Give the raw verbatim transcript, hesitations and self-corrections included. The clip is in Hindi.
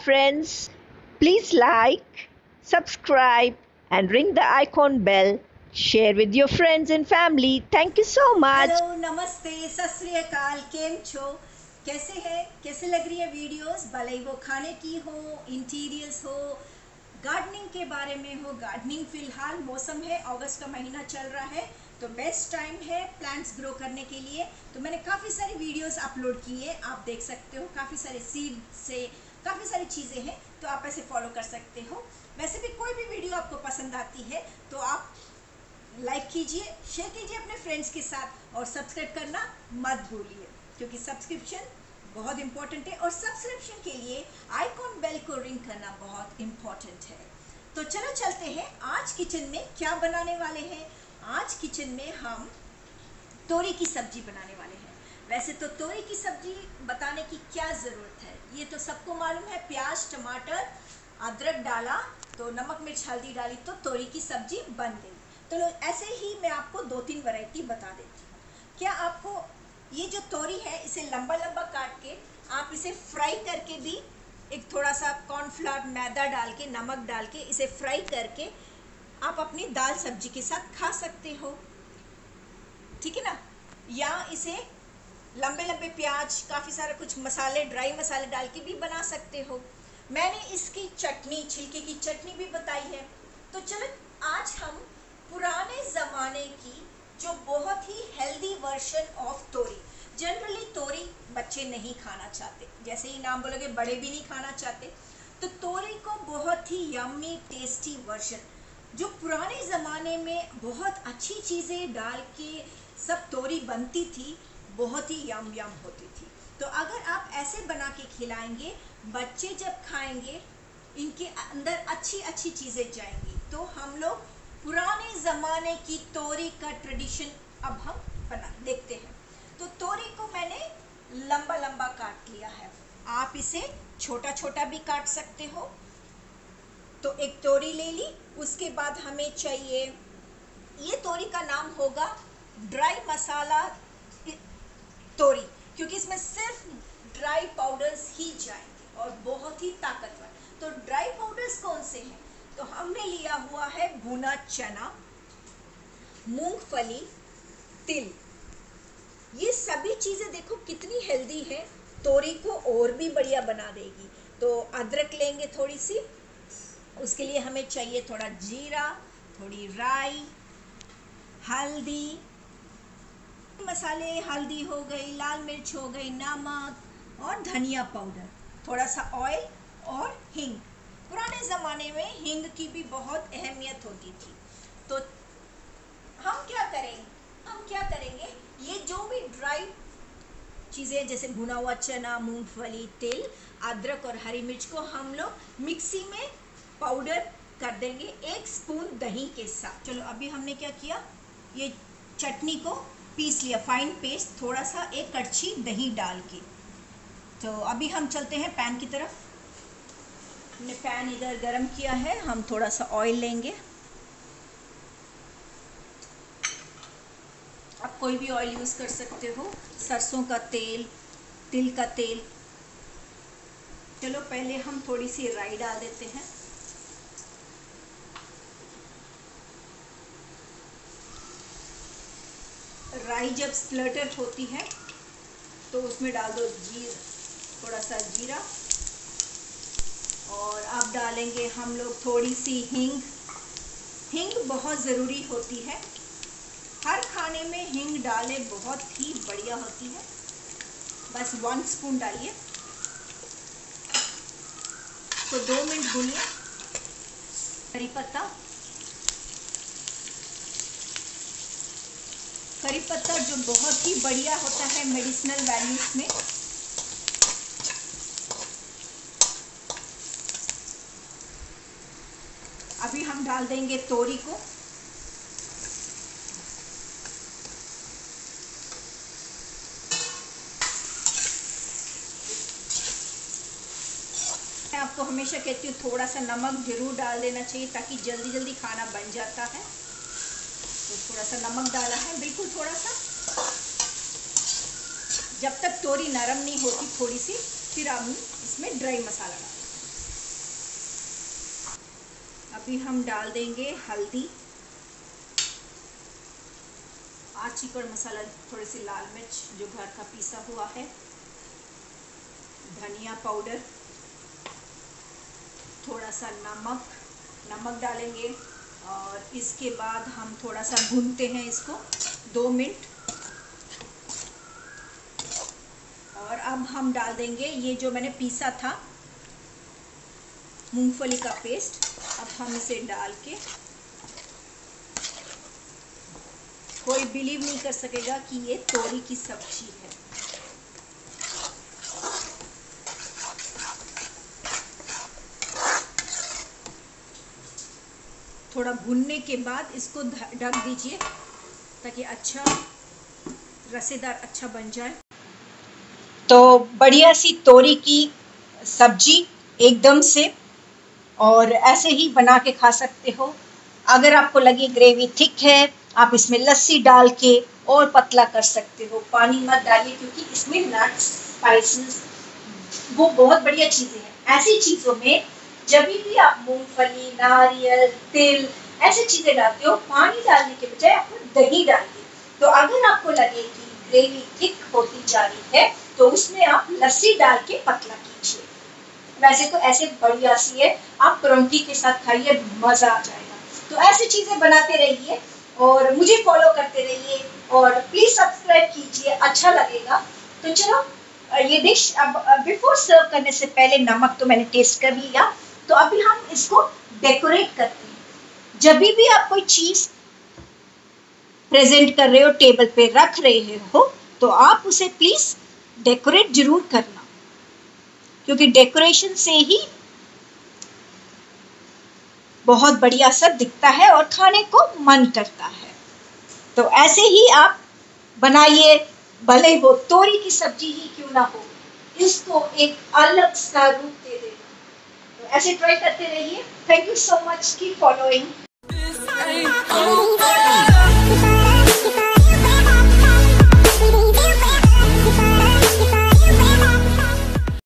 friends. Please like, subscribe, and ring the icon bell. Share with your friends and family. Thank you so much. Hello, नमस्ते, सत श्री अकाल, केम छो, कैसे है, कैसे लग रही है वीडियोस, भले ही वो खाने की हो, इंटीरियर्स हो, गार्डनिंग के बारे में हो। गार्डनिंग फिलहाल मौसम है, अगस्त का महीना चल रहा है, तो बेस्ट टाइम है प्लांट्स ग्रो करने के लिए। तो मैंने काफ़ी सारी वीडियोस अपलोड की है, आप देख सकते हो। काफ़ी सारे सीड से काफ़ी सारी चीज़ें हैं, तो आप ऐसे फॉलो कर सकते हो। वैसे भी कोई भी वीडियो आपको पसंद आती है तो आप लाइक कीजिए, शेयर कीजिए अपने फ्रेंड्स के साथ, और सब्सक्राइब करना मत भूलिए, क्योंकि सब्सक्रिप्शन बहुत इंपॉर्टेंट है, और सब्सक्रिप्शन के लिए आइकॉन बेल को रिंग करना बहुत इंपॉर्टेंट है। तो चलो चलते हैं, आज किचन में क्या बनाने वाले हैं। आज किचन में हम तोरी की सब्जी बनाने वाले हैं। वैसे तो तोरी की सब्जी बताने की क्या ज़रूरत है, ये तो सबको मालूम है। प्याज, टमाटर, अदरक डाला तो नमक मिर्च हल्दी डाली तो तोरी की सब्जी बन गई। तो ऐसे ही मैं आपको दो तीन वैरायटी बता देती हूँ। क्या आपको ये जो तोरी है, इसे लंबा लंबा काट के आप इसे फ्राई करके भी, एक थोड़ा सा कॉर्नफ्लावर मैदा डाल के, नमक डाल के इसे फ्राई करके आप अपनी दाल सब्जी के साथ खा सकते हो, ठीक है ना। या इसे लंबे लंबे प्याज, काफ़ी सारा कुछ मसाले, ड्राई मसाले डाल के भी बना सकते हो। मैंने इसकी चटनी, छिलके की चटनी भी बताई है। तो चलो आज हम पुराने ज़माने की जो बहुत ही हेल्दी वर्जन ऑफ तोरी, जनरली तोरी बच्चे नहीं खाना चाहते, जैसे ही नाम बोलोगे बड़े भी नहीं खाना चाहते, तो तोरी को बहुत ही यम्मी टेस्टी वर्जन, जो पुराने ज़माने में बहुत अच्छी चीज़ें डाल के सब तोरी बनती थी, बहुत ही यम यम होती थी। तो अगर आप ऐसे बना के खिलाएंगे, बच्चे जब खाएंगे इनके अंदर अच्छी अच्छी चीज़ें जाएंगी। तो हम लोग पुराने ज़माने की तोरी का ट्रेडिशन अब हम बना देखते हैं। तो तोरी को मैंने लंबा लंबा काट लिया है, आप इसे छोटा छोटा भी काट सकते हो। तो एक तोरी ले ली, उसके बाद हमें चाहिए, ये तोरी का नाम होगा ड्राई मसाला तोरी, क्योंकि इसमें सिर्फ ड्राई पाउडर्स ही जाएंगे और बहुत ही ताकतवर। तो ड्राई पाउडर्स कौन से हैं, तो हमने लिया हुआ है भुना चना, मूंगफली, तिल। ये सभी चीज़ें देखो कितनी हेल्दी है, तोरी को और भी बढ़िया बना देगी। तो अदरक लेंगे थोड़ी सी, उसके लिए हमें चाहिए थोड़ा जीरा, थोड़ी राई, हल्दी, मसाले, हल्दी हो गई, लाल मिर्च हो गई, नमक और धनिया पाउडर, थोड़ा सा ऑयल और हींग। पुराने ज़माने में हींग की भी बहुत अहमियत होती थी। तो हम क्या करेंगे हम क्या करेंगे ये जो भी ड्राई चीज़ें जैसे भुना हुआ चना, मूंगफली, तिल, अदरक और हरी मिर्च को हम लोग मिक्सी में पाउडर कर देंगे एक स्पून दही के साथ। चलो अभी हमने क्या किया, ये चटनी को पीस लिया, फाइन पेस्ट, थोड़ा सा एक कड़छी दही डाल के। तो अभी हम चलते हैं पैन की तरफ। हमने पैन इधर गरम किया है, हम थोड़ा सा ऑयल लेंगे। आप कोई भी ऑयल यूज़ कर सकते हो, सरसों का तेल, तिल का तेल। चलो पहले हम थोड़ी सी राई डाल देते हैं। राई जब स्प्लटर होती है तो उसमें डाल दो जीरा, थोड़ा सा जीरा, और अब डालेंगे हम लोग थोड़ी सी हींग। हींग बहुत ज़रूरी होती है, हर खाने में हींग डाले बहुत ही बढ़िया होती है। बस वन स्पून डालिए, तो दो मिनट भूनिए। करी पत्ता, करी पत्ता जो बहुत ही बढ़िया होता है मेडिसिनल वैल्यूज में। अभी हम डाल देंगे तोरी को। मैं आपको हमेशा कहती हूँ थोड़ा सा नमक जरूर डाल देना चाहिए, ताकि जल्दी जल्दी खाना बन जाता है। तो थोड़ा सा नमक डाला है, बिल्कुल थोड़ा सा, जब तक तोरी नरम नहीं होती थोड़ी सी, फिर हम इसमें ड्राई मसाला डालें। अभी हम डाल देंगे हल्दी, आठ चिकन मसाला, थोड़ी सी लाल मिर्च जो घर का पीसा हुआ है, धनिया पाउडर, थोड़ा सा नमक नमक डालेंगे। और इसके बाद हम थोड़ा सा भूनते हैं इसको दो मिनट। और अब हम डाल देंगे ये जो मैंने पीसा था मूंगफली का पेस्ट। अब हम इसे डाल के, कोई बिलीव नहीं कर सकेगा कि ये तोरी की सब्जी है। थोड़ा भुनने के बाद इसको ढक दीजिए ताकि अच्छा रसेदार अच्छा बन जाए। तो बढ़िया सी तोरी की सब्जी एकदम से, और ऐसे ही बना के खा सकते हो। अगर आपको लगे ग्रेवी थिक है, आप इसमें लस्सी डाल के और पतला कर सकते हो। पानी मत डालिए क्योंकि इसमें नट्स, स्पाइसेस वो बहुत बढ़िया चीज़ें हैं। ऐसी चीज़ों में जब भी आप मूंगफली, नारियल, तिल ऐसी चीज़ें डालते हो, पानी डालने के बजाय आप दही डालिए। तो अगर आपको लगे कि ग्रेवी थिक होती जा रही है तो उसमें आप लस्सी डाल के पतला कीजिए। वैसे तो ऐसे बढ़िया सी है, आप परौंठी के साथ खाइए, मज़ा आ जाएगा। तो ऐसी चीज़ें बनाते रहिए और मुझे फॉलो करते रहिए और प्लीज़ सब्सक्राइब कीजिए, अच्छा लगेगा। तो चलो, ये डिश अब बिफोर सर्व करने से पहले नमक तो मैंने टेस्ट कर लिया, तो अभी हम इसको डेकोरेट करते हैं। जब भी आप कोई चीज़ प्रेजेंट कर रहे हो, टेबल पे रख रहे हो, तो आप उसे प्लीज़ डेकोरेट जरूर करना, क्योंकि डेकोरेशन से ही बहुत बढ़िया सा दिखता है और खाने को मन करता है। तो ऐसे ही आप बनाइए, भले वो तोरी की सब्जी ही क्यों ना हो, इसको एक अलग सा रूप दे देना। तो ऐसे ट्राई करते रहिए। Thank you so much, keep following.